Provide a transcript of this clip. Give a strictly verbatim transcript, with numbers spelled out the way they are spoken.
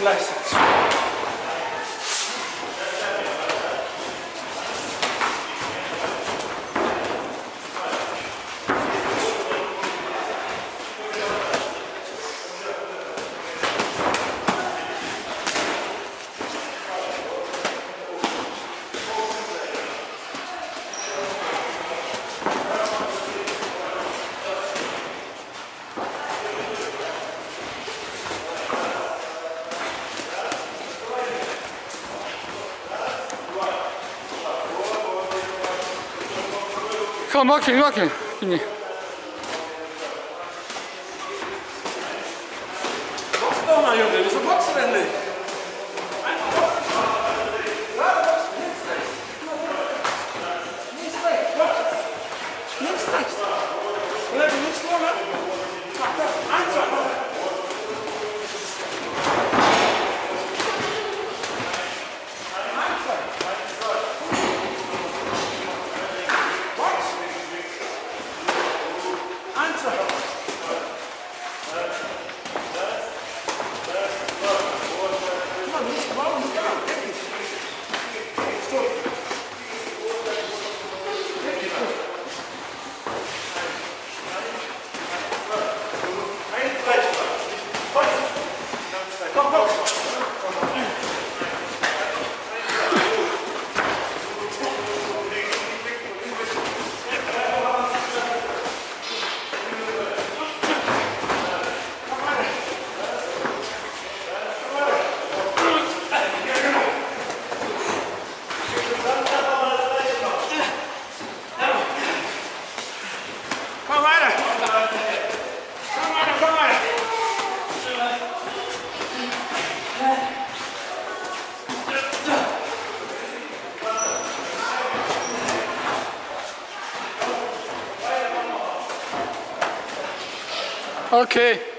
geleistet. Come on, walking, walking. Quindi. Box doch mal, Junge, wieso boxst du denn nicht? Links, rechts. Oder du links vorne. Mach das. Einfach. Komm weiter! Komm weiter, komm weiter! Okay.